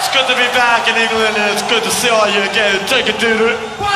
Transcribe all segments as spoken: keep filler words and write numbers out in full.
good to be back in England, and it's good to see all you again. Take it, dude.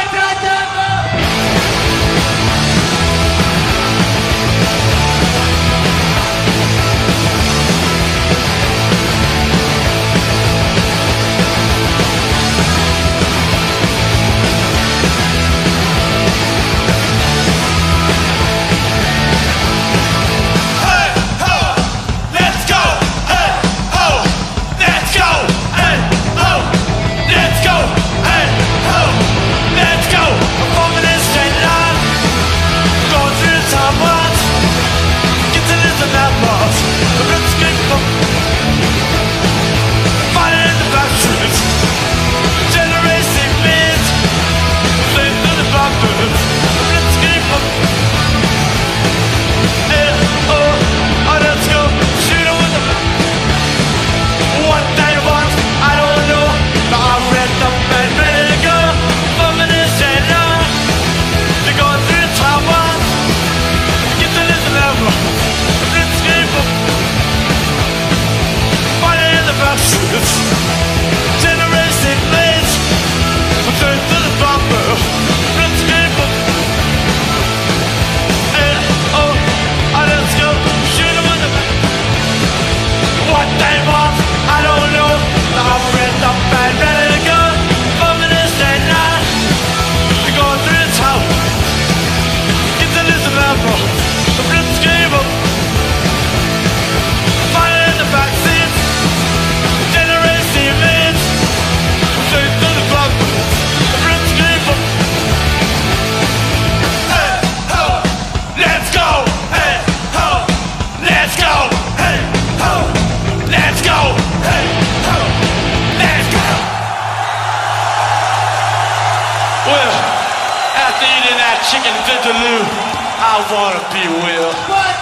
Chicken vindaloo, I wanna be Will.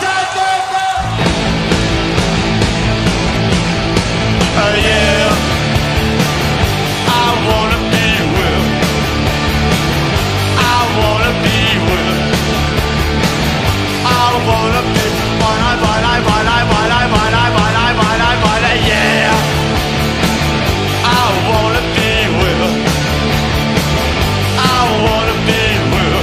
Oh yeah, I wanna be Will. I wanna be Will. I wanna be wanna wanna wanna wanna wanna wanna wanna wanna yeah. I wanna be Will. I wanna be Will.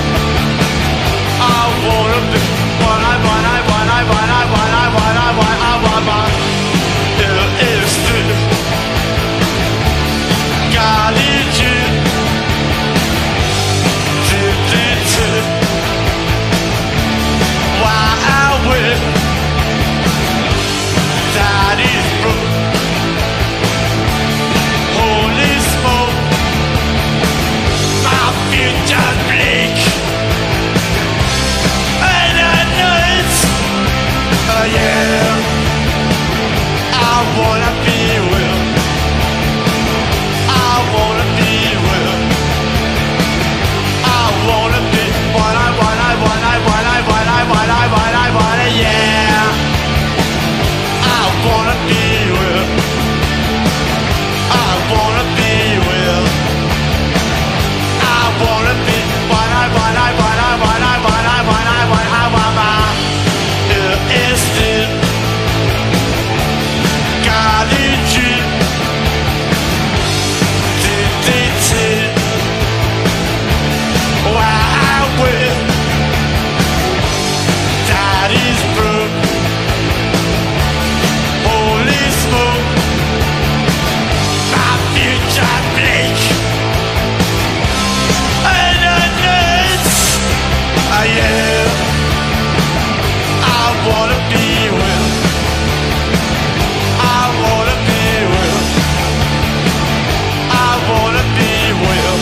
I wanna be what I want, I want, I want, I want, I want, I want, I want, I want. It is the Galici, did it too. Why I will, that is broke. Holy smoke, my future's bleak. Uh, yeah, I wanna be Will. I wanna be Will. I wanna be what I want, I want, I want, I want, I want, I want, I want, yeah. I wanna be Will. I wanna be Will. I wanna be what I want, I want, I want, I want, I want, I want, I want, I want. Is the Galici, did it why I will, that is broke. Holy smoke, my future bleak. And I know it's, uh, yeah, I wanna be Will. I wanna be Will. I wanna be Will.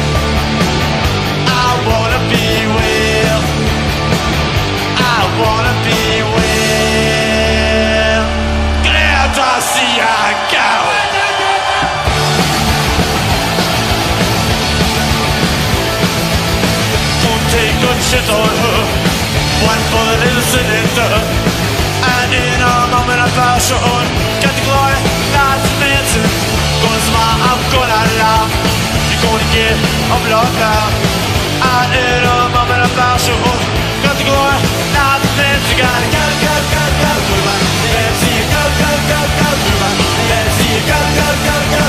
I wanna be Will. I wanna be Will. Glad to see you go. Won't take good shit on her. One for the little cylinder. And in a moment of passion, get the glory, not the fancy. Gonna smile, I'm gonna laugh. You're gonna get a blood now. And in a moment of passion, get the glory, not the fancy. Gotta go, go, go, go, go, go. Let's see you go, go, go, go, go. Let's see you go, go, go, go.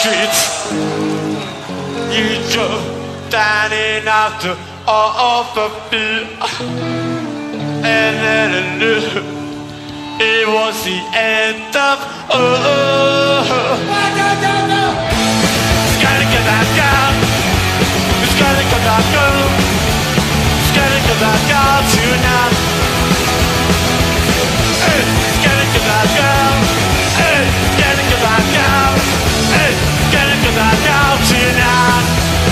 streets. You drove standing after all of the beat, and then I knew it was the end of oh. It's gotta get that girl. It's gotta get that girl. It's gotta get that girl tonight. Hey, it's gotta get that girl. Hey, it's gotta get that girl. Hey, it's gotta get that girl tonight.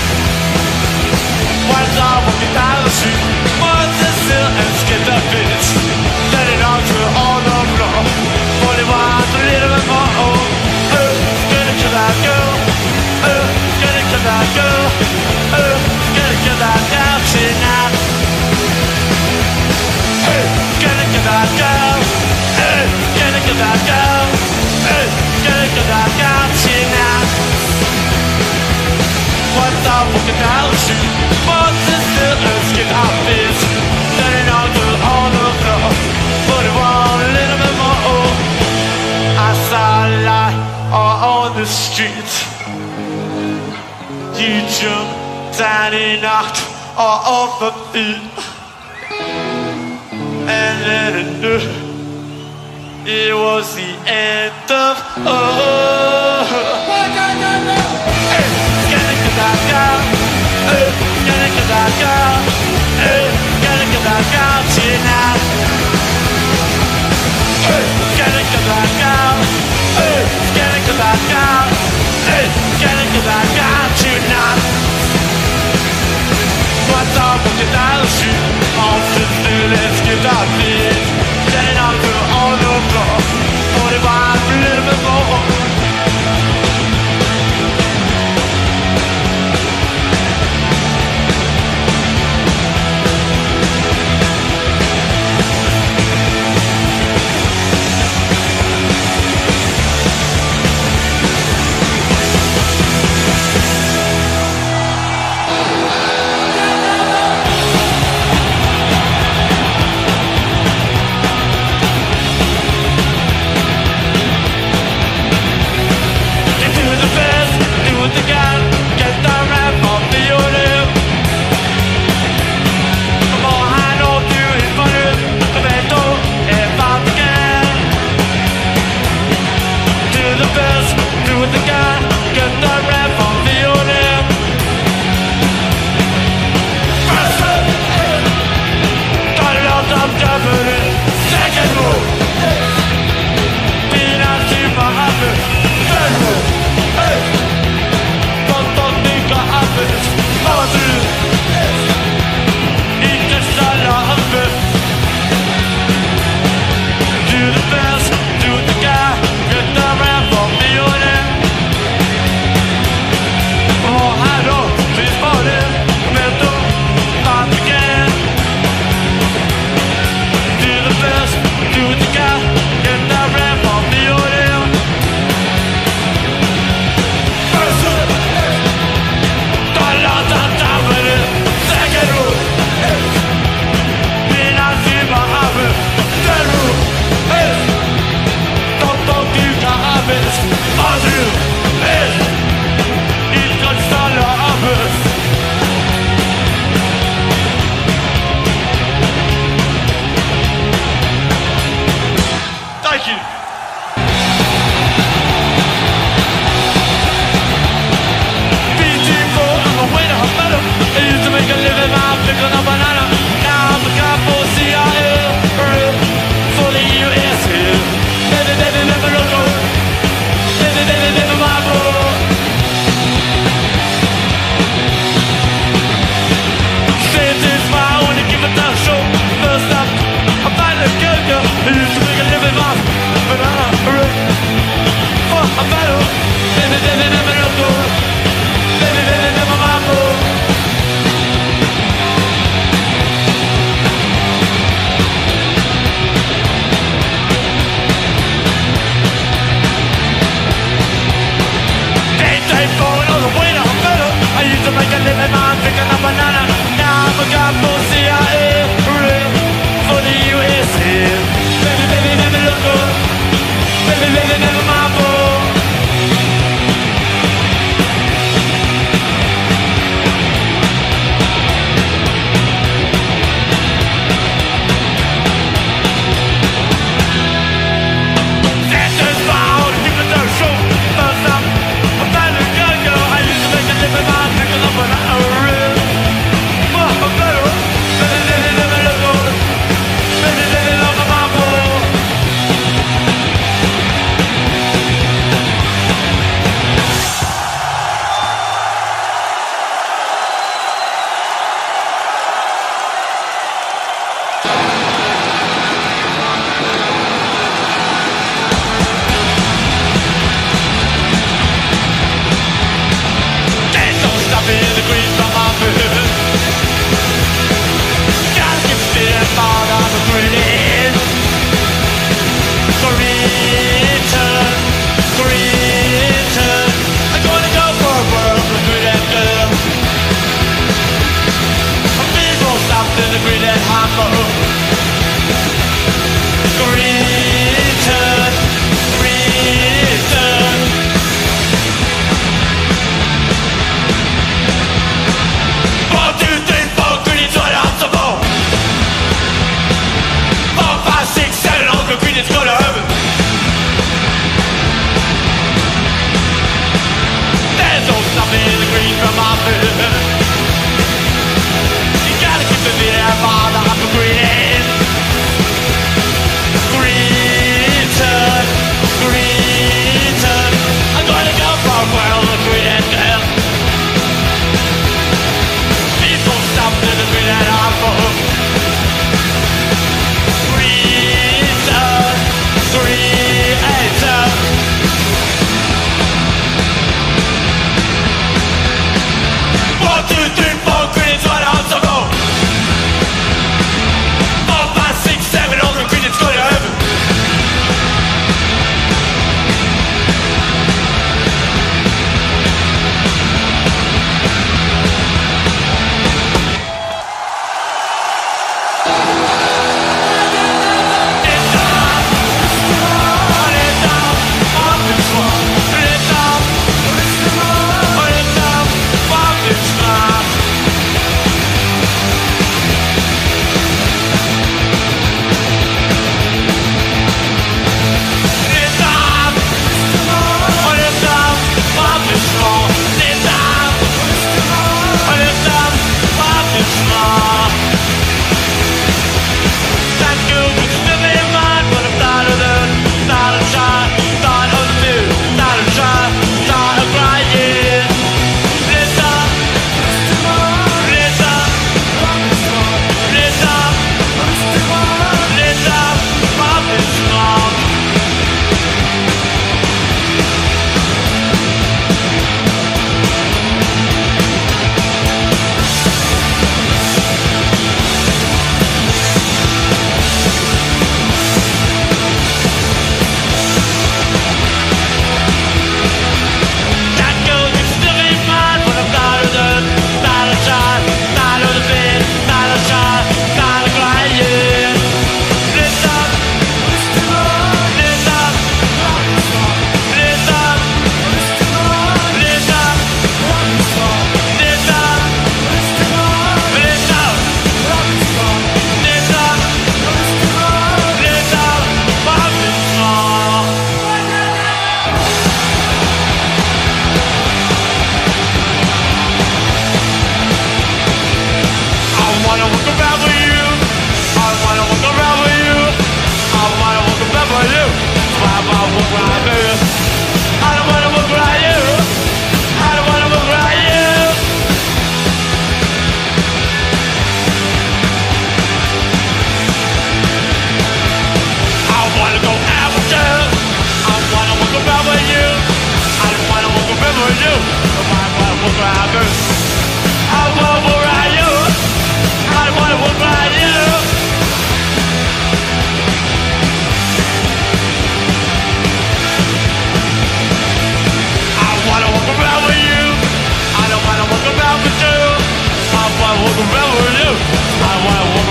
Once I walking down the street, once it's still and skip the beats, letting on to all the floor. forty-one, a little bit more. Oh, oh, gotta kill that girl. Oh, gotta kill that girl. Oh, gotta kill that girl tonight. Hey, gotta kill that girl. Hey, gotta kill that girl. Hey, gotta kill that girl tonight. Once I walking down the street, once it's still and skip the beats, letting on to all the floor. forty-one, a little bit more. Oh, I saw a light on the street. You jumped down and knocked all off the beat, and then I knew it was the end of oh. Hey, gotta get that girl. Hey, gotta get that girl. Hey, gotta get that girl tonight. Hey, gotta get that girl. Hey, gotta get that girl. Hey, gotta get that girl tonight. What's up with the dollar street? On fifty, let's get that beat. Letting out to all the floor. forty-five, a little bit more.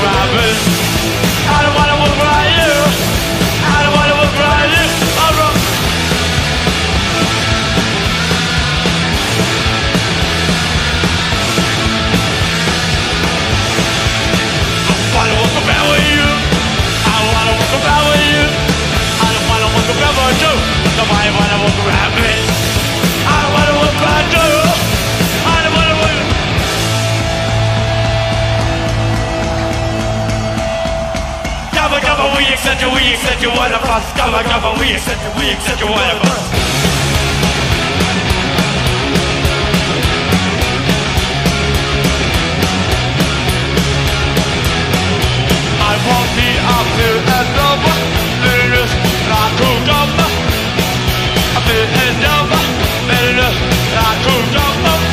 around me. I don't wanna walk around you. I don't wanna walk around you. I'm wrong. I wanna walk around with you. I wanna walk around with you. I don't wanna walk around with you. Nobody wanna walk around me. I don't wanna walk around you. I don't wanna walk. Come on, come on, we accept you, we accept you, one of us. Come on, come on, we accept you, we accept you, one of us. I won't be up here and over. Little I could come up. Up here and over. Little I could come up.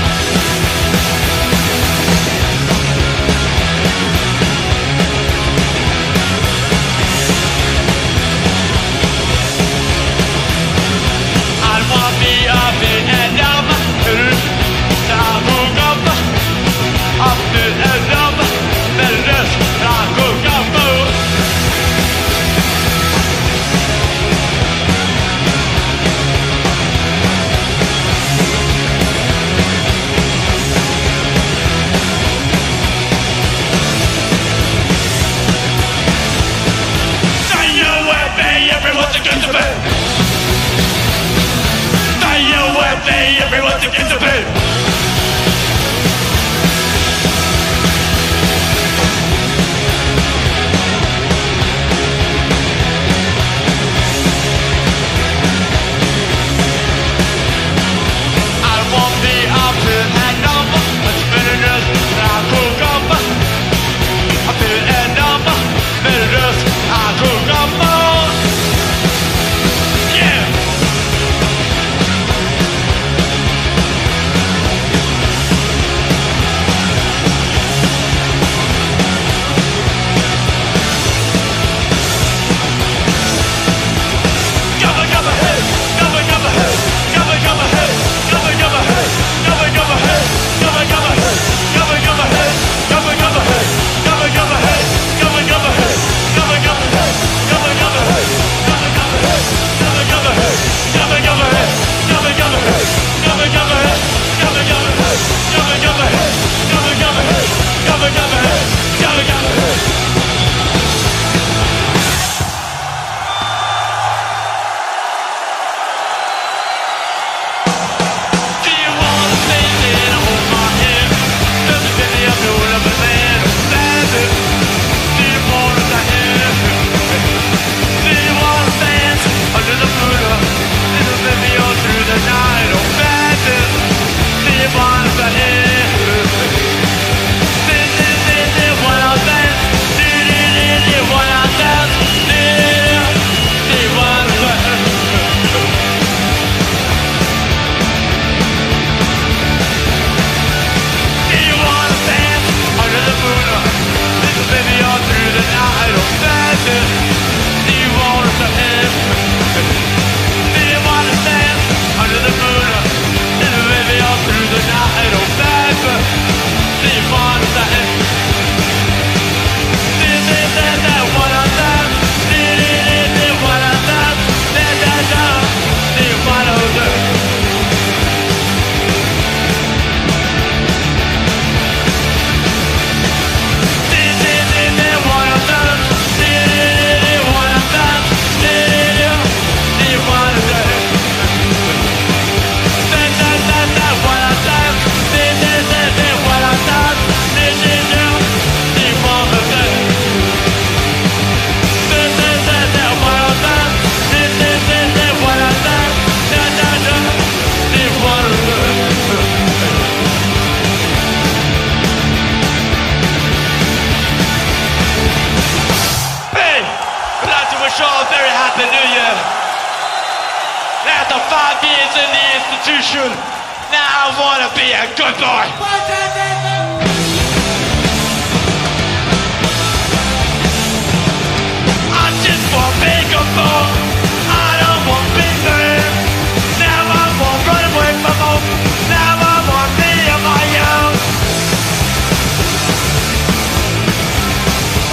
I won't be up here and over. Little I could come up. Up here and over. Little I could come up. Everyone's against the bed. Stay away, they everyone's against the bed. I won't be up here and over. It's bitterness I could come up. Up here and over. Bitterness I could come up. Now I wanna be a good boy. I just want to be a good boy. I don't want to be there. Now I want to run away from home. Now I want to be on my own.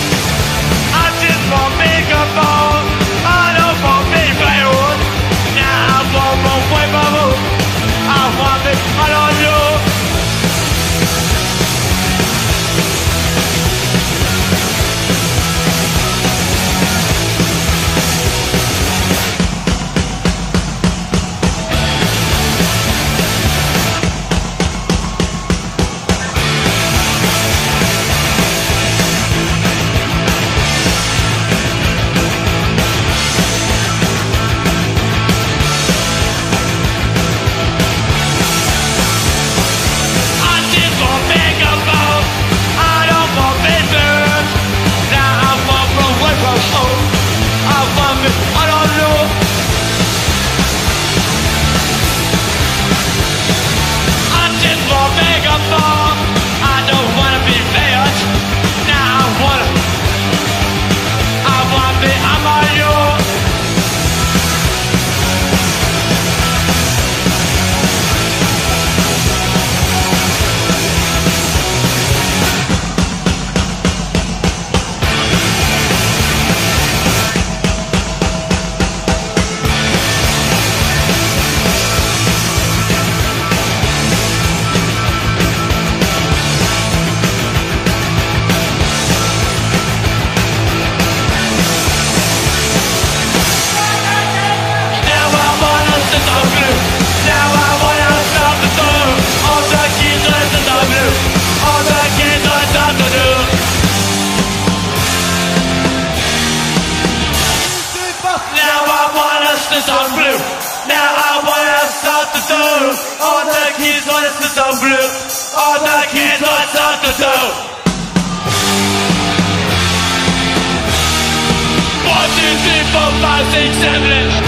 næsten som blød, og der kender et sådan død. One, two, three, four, five, six, seven, eight.